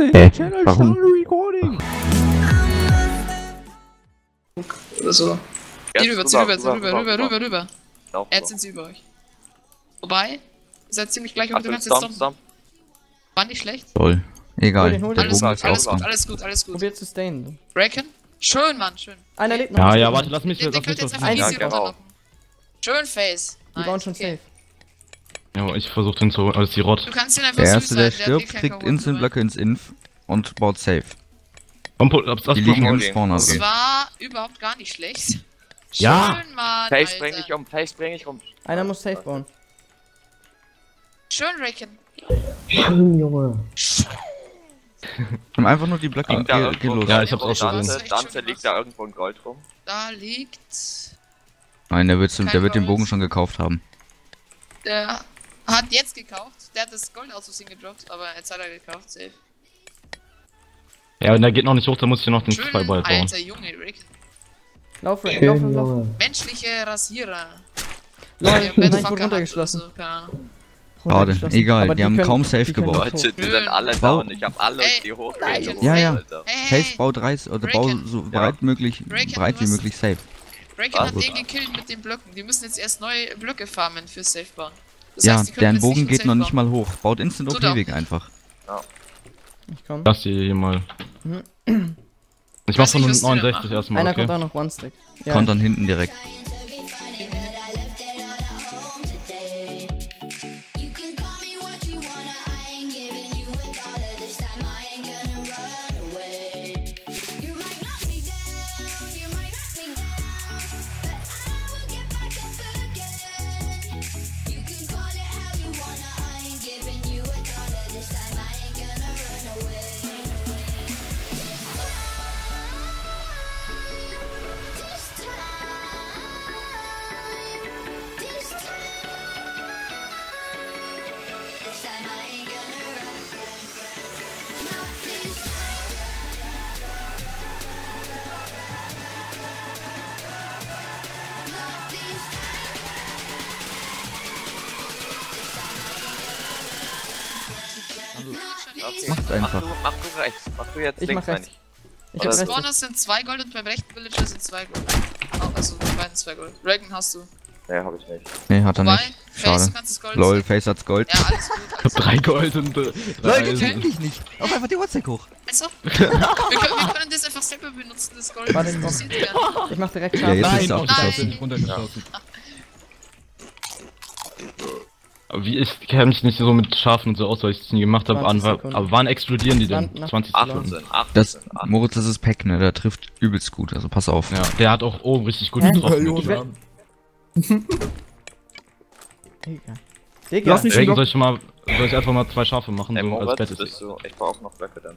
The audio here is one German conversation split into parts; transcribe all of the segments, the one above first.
Channel warum? Recording. Oder so. Ja, Zieh rüber. Lauf Jetzt so. sind sie über euch. Wobei, ihr seid ziemlich gleich, aber du Achtung, kannst jetzt Stomp, stoppen. Stomp. War nicht schlecht. Toll. Egal. Hol den, Der Alles Bogen gut, ist alles auch gut, alles gut, alles gut. Probiert zu stainen. Bracken. Schön, Mann, schön. Einer lebt noch. Ja, ja, warte, lass mich Den das könnt ihr jetzt nicht einfach Ja, easy genau. runterlocken. Schön Face. Die Nice, bauen schon okay. safe. Ja, ich versuch den zu, als die Rot. Du kannst ihn einfach Der süß erste, der sein, stirbt, hat eh kriegt kein Instant-Blöcke ins Inf und baut safe. Das Die liegen im okay. Spawner. Das Okay. war überhaupt gar nicht schlecht. Ja. Schön, Mann, Face bring Alter. dich um, Face bring dich um. Einer muss safe bauen. Schön, Raken. Schön, Junge. Und einfach nur die Blöcke. Liegt da Geh irgendwo los. Ja, ich hab's auch schon gesehen. Danze, Danze liegt da irgendwo ein Gold rum. Da liegt... Nein, der wird den Gold. Bogen schon gekauft haben. Der hat jetzt gekauft. Der hat das Gold aus Versehen gedroppt, aber jetzt hat er gekauft, safe. Ja, und der geht noch nicht hoch, da muss ich noch den Schön, 2 bald bauen. alter Junge, Rick. Lauf, Rack, Schön, lauf. Junge. Menschliche Rasierer. Lol, Ja, nein, ich Bettfucker wurde runtergeschlossen. hat oder so, keine Ahnung. Schade, Runtergeschlossen. egal, Aber die haben können- kaum safe die können gebaut. nicht hoch. Leute, die sind alle da Bau- und ich hab alle Ey, die hoch. nein, Ja, ja. Alter. Hey, Safe, bau 30 oder bau Raken. so breit möglich, Raken, breit du wie hast- möglich safe. Raken Ah, hat gut. den gekillt mit den Blöcken. Die müssen jetzt erst neue Blöcke farmen für Safe bauen. Das Ja, heißt, die können deren jetzt Bogen mit geht Safe noch nicht bauen. mal hoch. Baut Instant Tut er auch OP-Weg nicht. einfach. Ich komm. Lass die hier mal. Ich mach weiß von nicht, was die da 69 machen. erstmal, Einer okay? kommt da noch One-Stack. Ja. Kontern hinten direkt. Okay. Macht einfach. Mach du rechts. Mach du jetzt Ich links, mach rechts. meine Ich Oder hab Im rechts. Spawner sind 2 Gold und beim rechten Villager sind 2 Gold. Oh, also bei beiden 2 Gold. Raken hast du. Nee, hab ich nicht. Nee, hat er Wobei, nicht. Face, Schade. du kannst das Gold Lol, sehen. Face hat's Gold. Ja, alles gut. Ich hab 3 Gold und 3 Leute, Eisen. kenn dich nicht. Auf einfach die WhatsApp hoch. Also, wir können das einfach selber benutzen, das Gold. Warte, Das ich interessiert die gar nicht. Ich mach direkt Ja, scharf. jetzt ist Nein, er oh, auch scheiße, Nein. nicht runtergeschossen. Aber wie, ich kenne mich nicht so mit Schafen und so aus, weil ich es nie gemacht habe. 20 Sekunden. Aber wann explodieren die denn? Nach- 20 Sekunden. 18, 18, Das, 18. Moritz, das ist Pack, ne? Der trifft übelst gut, also pass auf. Ja, der hat auch oben richtig gut Hä? getroffen. Ich werd- Digga. Digga. Lass mich Deswegen soll ich einfach mal 2 Schafe machen, Ey, so als Moritz, Bett ist. bist du... Ich brauch auch noch Blöcke dann.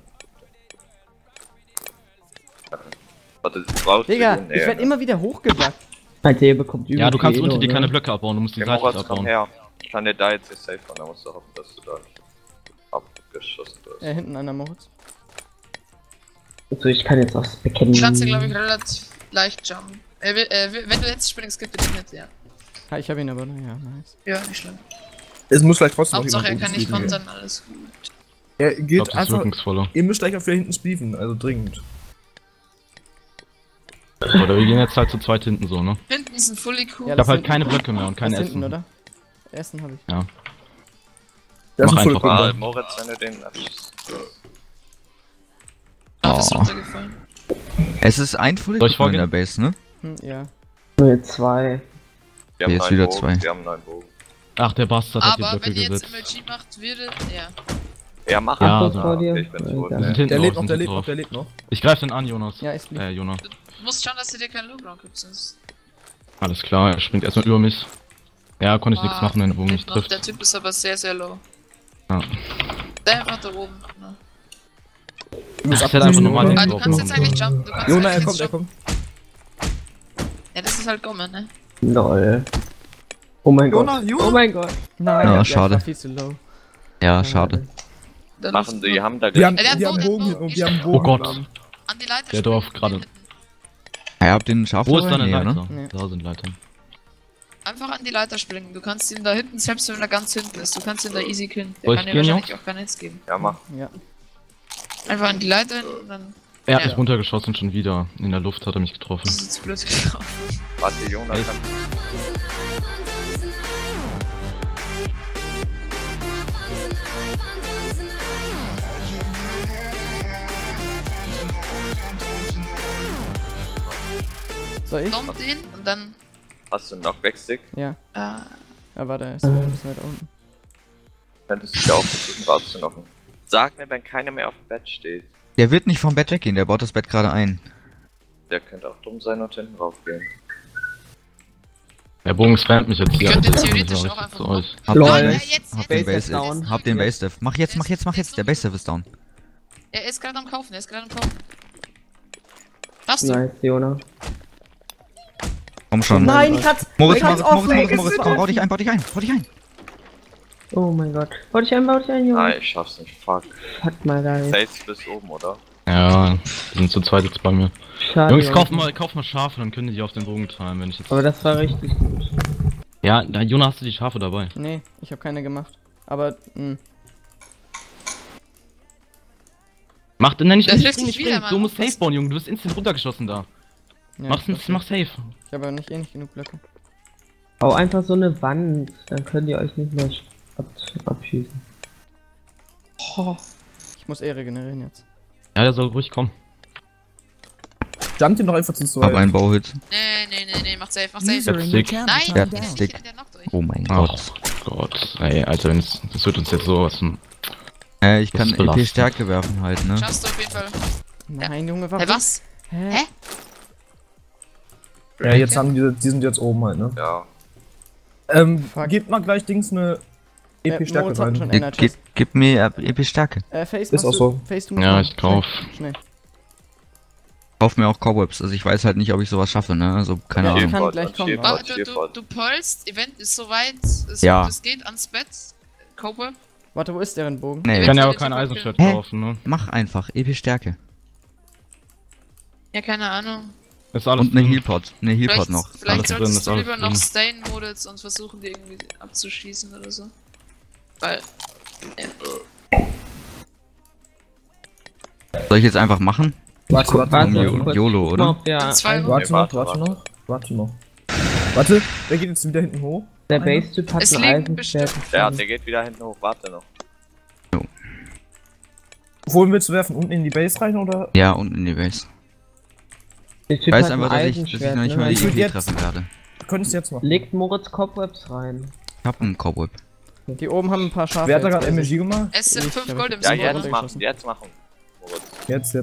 Warte, du brauchst Digga, den- ich werd immer wieder hochgebackt. Alter, ihr bekommt Ja, du kannst übel unter dir Elo, keine ne? Blöcke abbauen, du musst die Hey, Seite Moritz, komm abbauen. her. Ich kann dir da jetzt hier safe fahren, da musst du hoffen, dass du da nicht abgeschossen wirst. Hinten einer Moritz. Also ich kann jetzt aufs Bekennen. Ich kannst du, glaube ich, relativ leicht jumpen. Wenn du jetzt springst, gib bitte mit, ja. Ha, ich hab ihn aber, ja, nice. Ja, nicht schlimm. Es muss vielleicht trotzdem Hauptsache, er jemand kann nicht oben kontern, alles gut. Er Ich glaub, geht das ist einfach. wirkungsvoller. Ihr müsst gleich auf hinten spiefen, also dringend. Oder wir gehen jetzt halt zu zweit hinten so, ne? Hinten sind fully cool. Ja, Ich hab halt hinten. keine Blöcke mehr und kein Das hinten, Essen. oder? Essen hab ich. Ja. Der ist Mach ein einfach. Ah, Vollkunde. Moritz, wenn du den abschießt. Ah, ist Oh. runtergefallen. Es ist ein Full Soll ich Equipment in der vorgehen? Base, ne? Ja. Nur jetzt 2. Wir Hier ist neuen wieder Bogen, 2. Wir haben einen neuen Bogen. Ach, der Bastard hat die Aber Blöcke wenn ihr jetzt gesetzt. MLG macht, würde. Ja. Ja, mach Ja, einfach. so. vor dir. Okay, ich bin tot. Ja. Wir sind hinten Der drauf, lebt noch, sind der hinten lebt noch, drauf. der lebt noch. Ich greif den an, Jonas. Ja, ist lieb. Jonas. Du musst schauen, dass du dir keinen Low-Ground gibst, sonst. Alles klar, er springt erstmal über mich. Ja, konnte ich nichts machen, wenn der Bogen nicht noch. trifft. Der Typ ist aber sehr, sehr low. Ja. Der einfach da oben. Ne? Du musst Ich hätte einfach abziehen, normal Jona. Aber du kannst jetzt eigentlich jumpen. Du kannst Jona, er eigentlich kommt, jetzt er jumpen. kommt. Ja, das ist halt Gomme, ne? Lol. Oh mein Jona, Gott. Jona. Oh mein Gott. Nein, Ja, der schade. war viel zu low. Ja, schade. Da Machen die, haben da Die haben, Der hat die haben Bogen, Bogen der hinten und hat die haben Bogen. Bogen. Oh Gott. hinten. An die Leiter Der springen, Dorf gerade. hinten. Ja, ihr habt den Schaf Wo ist deine nee, Leiter? ne? Nee. Da sind Leitern. Einfach an die Leiter springen. Du kannst ihn da hinten, selbst wenn er ganz hinten ist, du kannst ihn da easy killen. Der Soll kann ich dir gehen, wahrscheinlich Jungs? auch kein Netz geben. Ja, mach. Ja. Einfach an die Leiter hin und dann. Er hat Ja. mich runtergeschossen schon wieder. In der Luft hat er mich getroffen. Das ist jetzt blöd gelaufen. Warte, Jonas kann. Soll ich? Kommt den und dann. Hast du noch Backstick? Ja. Äh, Aber da ist er ein bisschen weiter unten. Könntest du dich auch versuchen rauszunocken. Sag mir, wenn keiner mehr auf dem Bett steht. Der wird nicht vom Bett weggehen, der baut das Bett gerade ein. Der könnte auch dumm sein und hinten raufgehen. Der Bogen spammt mich jetzt hier. Könnte Alter. theoretisch Ich auch einfach zu machen. euch. Hab Lol. den, Jetzt, hab den Base Base down. Dev. Hab den Base Dev. Mach jetzt. Der Base Dev ist down. Er ist gerade am Kaufen, Hast du? Nice, Jona. Komm schon. Nein, ich hat's. Moritz, ich hat's offen. Moritz, komm, bau dich ein. Oh mein Gott. Bau dich ein, Jona. Nein, ich schaff's nicht. Fuck. Fuck mal da jetzt. Safe bis oben, oder? Ja, die sind zu zweit jetzt bei mir. Schade. Jungs, Jona. kauf mal Schafe, dann können die auf den Bogen teilen, wenn ich jetzt. Aber das war richtig gut. Ja, da Jona, hast du die Schafe dabei? Nee, ich habe keine gemacht. Aber, Mach, nein, Der trifft spring, dich wieder, Mann. Du musst safe bauen, Junge, du bist instant runtergeschossen da. ja, Mach safe. Ich habe aber nicht genug Blöcke. Bau einfach so eine Wand, dann könnt ihr euch nicht mehr abschießen. Ich muss regenerieren jetzt. Ja, der soll ruhig kommen. Jumpt ihn doch einfach zu Hab zweit. einen Bauhit. Nee, mach safe. User in your channel Nein, Ja, nicht, Stick. der knockt euch. Oh mein Ach Gott. Ey, Alter, das wird uns jetzt sowas. Ich Das kann ist belastend. EP-Stärke werfen halt, ne? Schaffst du auf jeden Fall. Nein, Junge, warum? Hä, was? Hä? Hä? Ja, jetzt haben die sind jetzt oben halt, ne? Ja. Fuck. Gebt mal gleich Dings eine EP-Stärke Moritz hat rein. schon Energy. Gib mir EP-Stärke. Face, Ist machst auch du- so. Face, du Ja, mal. ich kauf. Schnell. Kauf mir auch Cobwebs, also ich weiß halt nicht, ob ich sowas schaffe, ne? Also, keine Ja, ich Ahnung. kann Shield gleich und kommen, Shield aber- und Du Shield. pearlst, Event ist soweit, Ja. es geht ans Bett. Cobweb. Warte, wo ist deren Bogen? Nee, Ich kann ja aber Eventuell kein jetzt Eisenschwert Hä? kaufen, ne? mach einfach EP-Stärke. Ja, keine Ahnung. Ist alles Und eine drin. Healpot. Eine Healpot Vielleicht, noch. vielleicht Alles drin, solltest ist du alles lieber drin. noch stayen, Moritz, und versuchen, die irgendwie abzuschießen oder so. Weil, Soll ich jetzt einfach machen? Warte, Jo- YOLO, oder? Ob der, Zwei ein- Warte warte, noch, warte noch. Warte noch. Warte, wer geht jetzt wieder hinten hoch? der Base-Typ hat Es ein leben Eisenschwert. Ja, der geht wieder hinten hoch. Warte noch. Wohin willst du werfen? Unten in die Base rein oder? Ja, unten in die Base. Der Ich Typ weiß hat ein einfach, dass ich noch Eisenschwert, nicht mal ne? die würd EP jetzt- treffen werde. Du könntest jetzt machen. Legt Moritz Cobwebs rein. Ich hab einen Cobweb. Die oben haben ein paar Schafe. Wer hat da jetzt gerade bei sich. MG gemacht? es sind Ich 5 hab- Gold im Ja, Super jetzt Silber. runtergeschossen. machen. Jetzt machen. Moritz. Jetzt.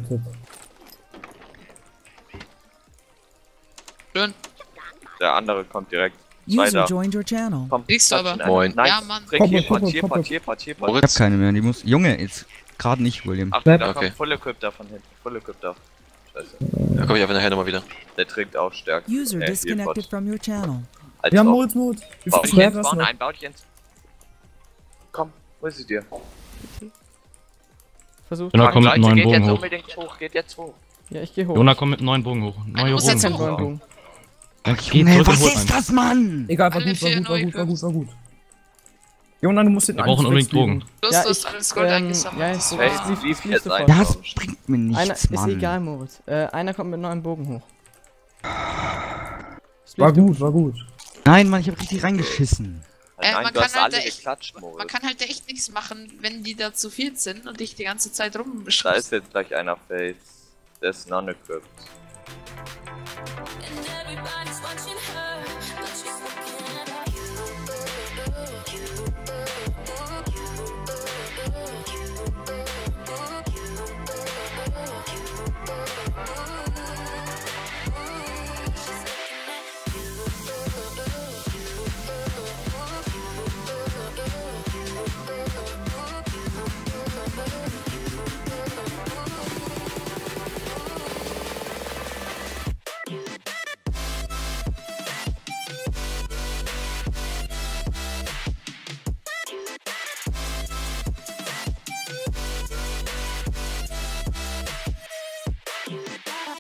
Schön. Der andere kommt direkt. User Zweiter. joined your channel. Komm, Kriegst du aber. klatsch ihn Moin. ein. Nein, Ja, Mann. trink hier, Komm, Pot, hier, komm, Pot, komm. hier, Pot, hier, Ich Pot. hab keine mehr, die muss. Junge, jetzt gerade nicht, William. Ach, Bleib- da Okay. kommt Full Equip da von hinten. Full Equip da. Scheiße. Da komme ich einfach nachher nochmal wieder. Der trinkt auch Stärke. User Hier, disconnected Pot. from your channel. Als Ja, ob. Moritz. Wie Bau viel dich jetzt hast du vorne noch? ein, bau dich ins. Komm, hol sie dir. Versucht. Jona, komm mit Leute, einem neuen geht Bogen jetzt hoch. unbedingt hoch, geht jetzt hoch. Ja, ich geh hoch. Jona, komm mit einem neuen Bogen hoch. Neuer muss Ich hab jetzt keinen hoch. neuen Bogen. Dann geh Junge, zurück und was hol ist einen. das, Mann? Egal, war Alle gut, war vier gut, war neue gut, war Equips. gut, war gut. Jona, du musst den Wir brauchen unbedingt Angstflex Bogen. Du Ja, hast das alles Gold eingesammelt. ja, Das ist ich- super. Hey, lief jetzt ein. Das bringt mir nichts, Einer ist Mann. egal, Moritz. Einer kommt mit neuem Bogen hoch. War Split, gut, war gut. Nein, Mann, ich hab richtig reingeschissen. Nein, man du hast kann halt alle echt- geklatscht, Man Moritz. kann halt echt nichts machen, wenn die da zu viel sind und dich die ganze Zeit Da rumbeschreiben. ist jetzt gleich einer Face. Der ist non-equipped. And everybody's watching her.